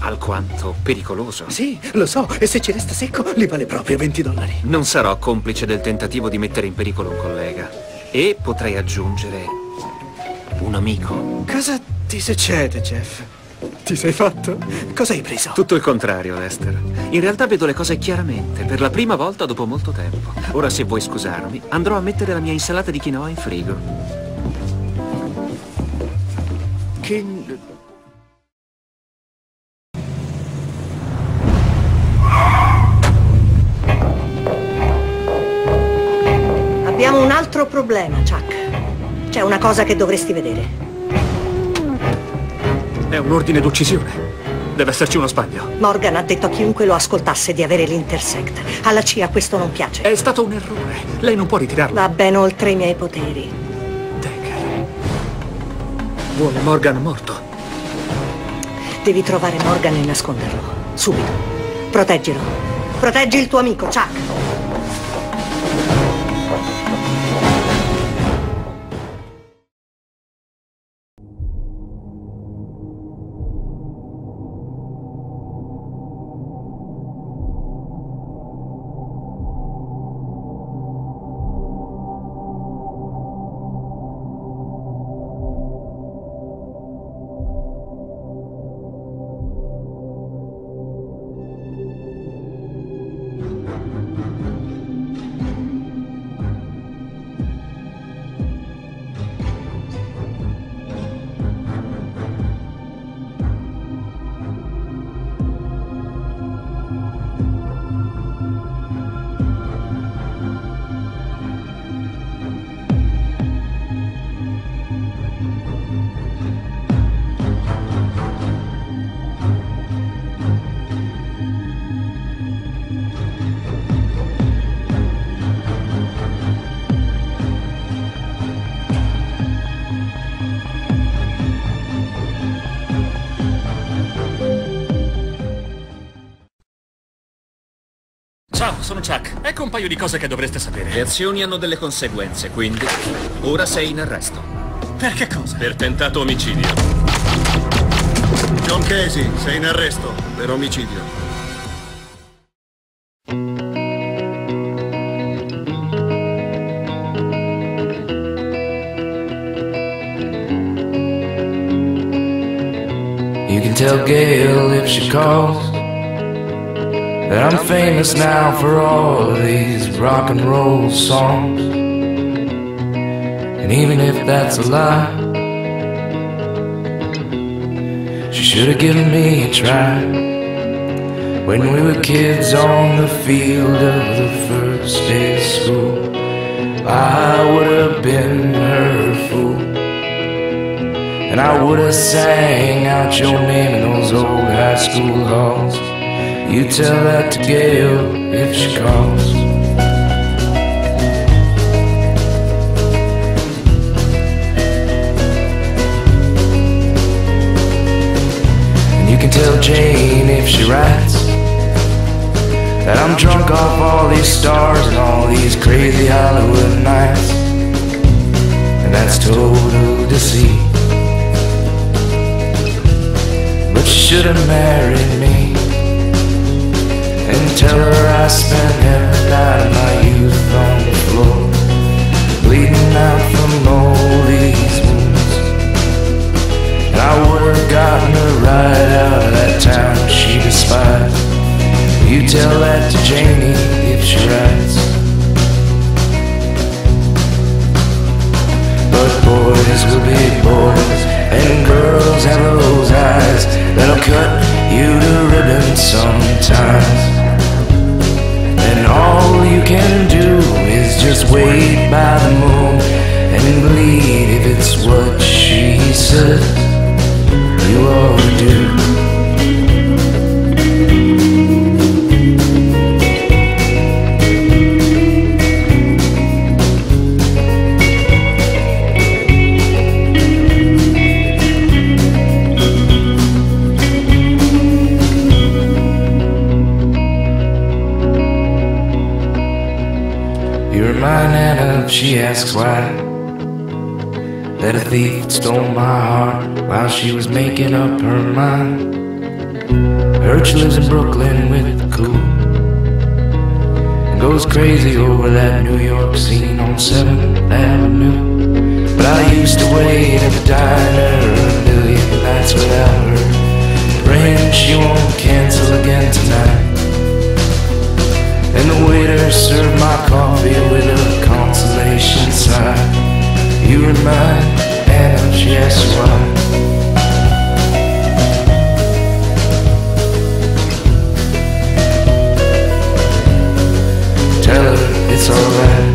alquanto pericoloso. Sì, lo so, e se ci resta secco, li vale proprio $20. Non sarò complice del tentativo di mettere in pericolo un collega. E potrei aggiungere un amico. Cosa ti succede, Jeff? Ti sei fatto? Cosa hai preso? Tutto il contrario, Lester. In realtà vedo le cose chiaramente, per la prima volta dopo molto tempo. Ora, se vuoi scusarmi, andrò a mettere la mia insalata di quinoa in frigo. Abbiamo un altro problema, Chuck. C'è una cosa che dovresti vedere. È un ordine d'uccisione. Deve esserci uno sbaglio. Morgan ha detto a chiunque lo ascoltasse di avere l'Intersect. Alla CIA questo non piace. È stato un errore. Lei non può ritirarlo. Va ben oltre i miei poteri. Decker vuole Morgan morto. Devi trovare Morgan e nasconderlo. Subito. Proteggilo. Proteggi il tuo amico, Chuck. Ciao, sono Chuck. Ecco un paio di cose che dovreste sapere. Le azioni hanno delle conseguenze, quindi ora sei in arresto. Per che cosa? Per tentato omicidio. John Casey, sei in arresto per omicidio. You can tell Gail if she calls that I'm famous now for all these rock and roll songs. And even if that's a lie, she should have given me a try. When we were kids on the field of the first day of school, I would have been her fool, and I would have sang out your name in those old high school halls. You tell that to Gail if she calls. And you can tell Jane if she writes that I'm drunk off all these stars and all these crazy Hollywood nights, and that's total deceit. But she should have married me, and tell her I spent every night of my youth on the floor, bleeding out from all these wounds. And I would have gotten her right out of that town she despised. You tell that to Janie if she writes. But boys will be boys, and girls have those eyes that'll cut you to ribbons sometimes. And all you can do is just wait by the moon and bleed if it's what she says you ought to do. My Nana, she asks why that a thief stole my heart while she was making up her mind. Heard she lives in Brooklyn with the cool. And goes crazy over that New York scene on 7th Avenue. But I used to wait at the diner a million nights without her, praying she won't cancel again tonight. And the waiter served my coffee with a consolation sigh. You were mine, and she asked why. Tell her it's alright.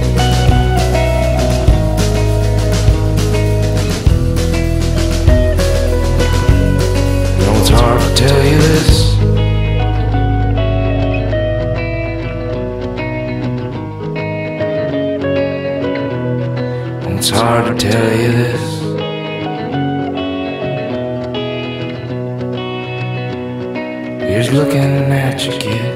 You know it's hard to tell you this. It's hard to tell you this. Here's looking at you, kid.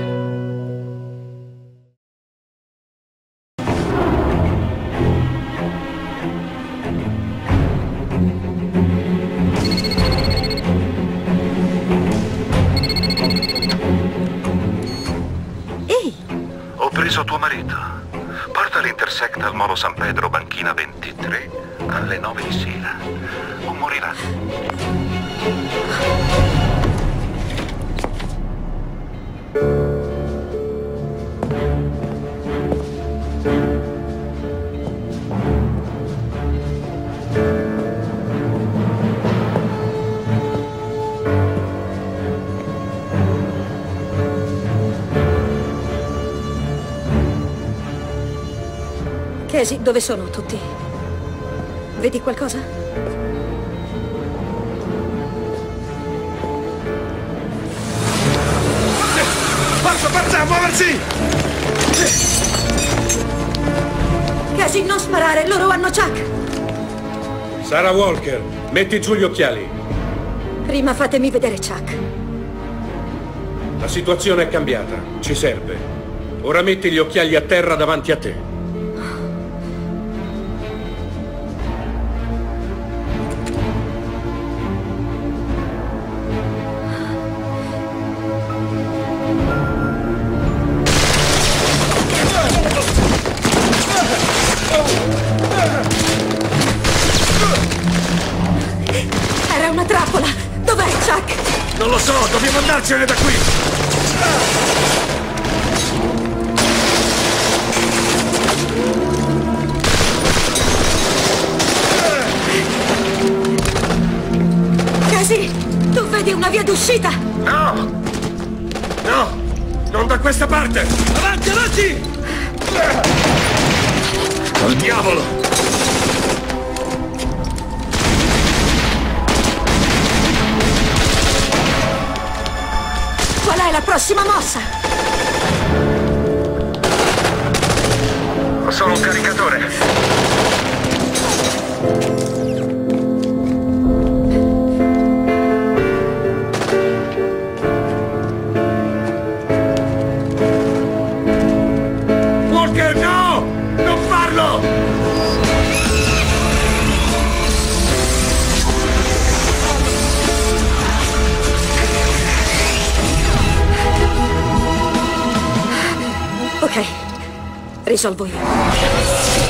Ehi! Ho preso tuo marito. Porta l'Intersect al Molo San Pedro, banchina 23, alle 9 di sera. O morirà. Casey, dove sono tutti? Vedi qualcosa? Forza, muoversi! Casey, non sparare, loro hanno Chuck! Sarah Walker, metti giù gli occhiali. Prima fatemi vedere Chuck. La situazione è cambiata, ci serve. Ora metti gli occhiali a terra davanti a te. Era una trappola! Dov'è Chuck? Non lo so, dobbiamo andarcene da qui! Casey, tu vedi una via d'uscita? No! No! Non da questa parte! Avanti, avanti! Al diavolo! Qual è la prossima mossa? Sono un caricatore. Walker, no! Non farlo! Ok, risolvo io.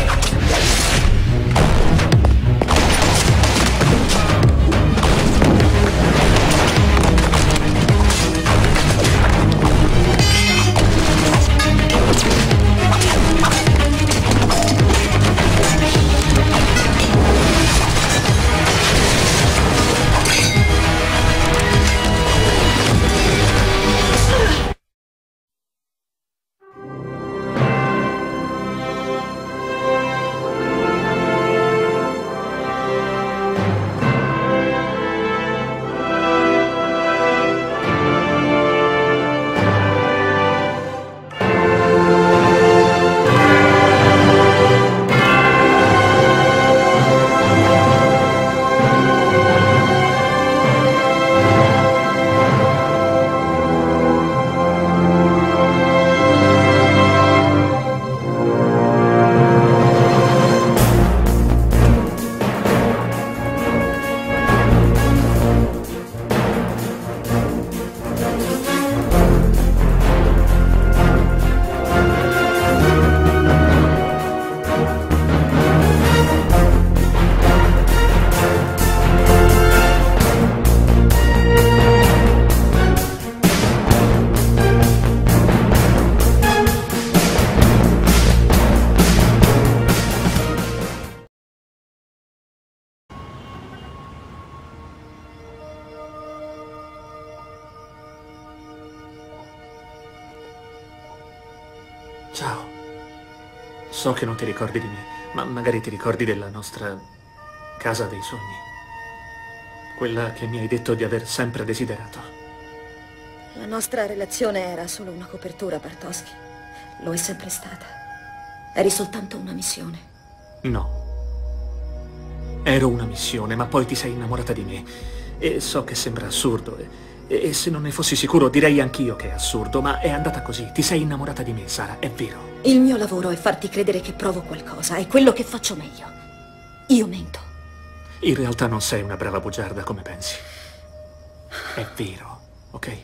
Ciao. So che non ti ricordi di me, ma magari ti ricordi della nostra casa dei sogni. Quella che mi hai detto di aver sempre desiderato. La nostra relazione era solo una copertura, Bartowski. Lo è sempre stata. Eri soltanto una missione. No. Ero una missione, ma poi ti sei innamorata di me. E so che sembra assurdo. E se non ne fossi sicuro direi anch'io che è assurdo, ma è andata così. Ti sei innamorata di me, Sara, è vero. Il mio lavoro è farti credere che provo qualcosa. È quello che faccio meglio. Io mento. In realtà non sei una brava bugiarda come pensi. È vero, ok?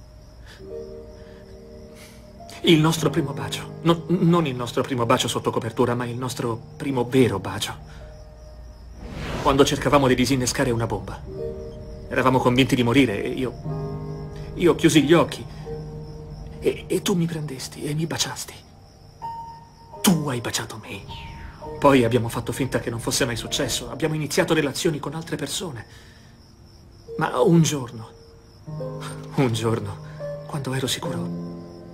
Il nostro primo bacio. Non il nostro primo bacio sotto copertura, ma il nostro primo vero bacio. Quando cercavamo di disinnescare una bomba. Eravamo convinti di morire e io chiusi gli occhi e tu mi prendesti e mi baciasti. Tu hai baciato me. Poi abbiamo fatto finta che non fosse mai successo. Abbiamo iniziato relazioni con altre persone. Ma un giorno, quando ero sicuro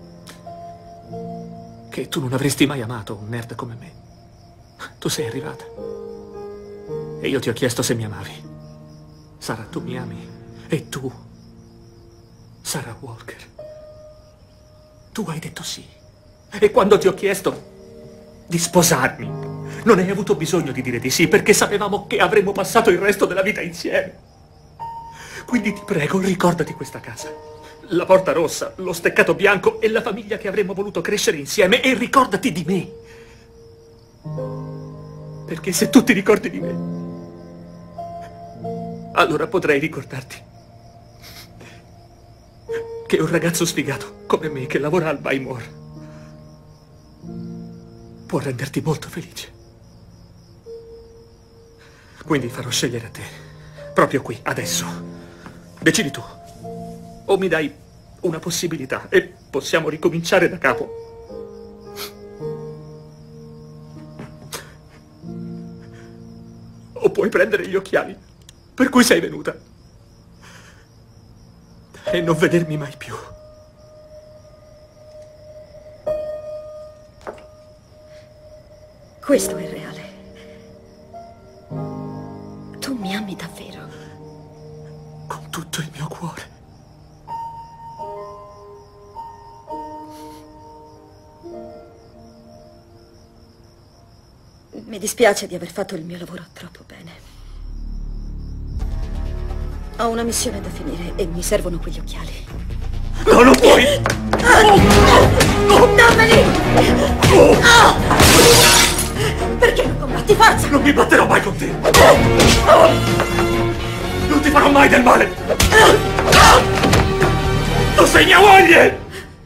che tu non avresti mai amato un nerd come me, tu sei arrivata. E io ti ho chiesto se mi amavi. Sara, tu mi ami? E tu, Sara Walker, tu hai detto sì. E quando ti ho chiesto di sposarmi, non hai avuto bisogno di dire di sì, perché sapevamo che avremmo passato il resto della vita insieme. Quindi ti prego, ricordati questa casa. La porta rossa, lo steccato bianco e la famiglia che avremmo voluto crescere insieme. E ricordati di me. Perché se tu ti ricordi di me, allora potrei ricordarti che un ragazzo sfigato come me che lavora al Buy More può renderti molto felice. Quindi farò scegliere a te, proprio qui, adesso. Decidi tu. O mi dai una possibilità e possiamo ricominciare da capo. O puoi prendere gli occhiali per cui sei venuta e non vedermi mai più. Questo è reale. Tu mi ami davvero. Con tutto il mio cuore. Mi dispiace di aver fatto il mio lavoro troppo bene. Ho una missione da finire e mi servono quegli occhiali. No, non puoi! Dammeli! Perché non combatti forza? Non mi batterò mai con te! Non ti farò mai del male! Tu sei mia moglie!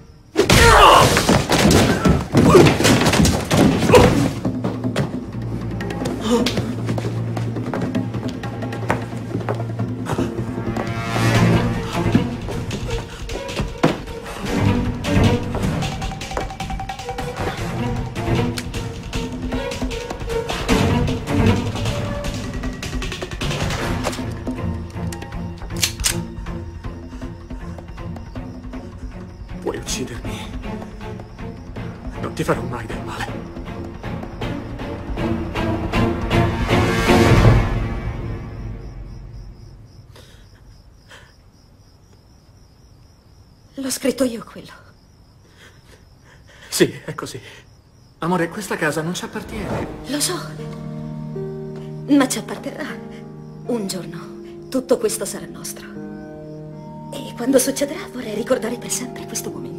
Puoi uccidermi. Non ti farò mai del male. L'ho scritto io quello. Sì, è così. Amore, questa casa non ci appartiene. Lo so. Ma ci apparterrà. Un giorno tutto questo sarà nostro. E quando succederà vorrei ricordare per sempre questo momento.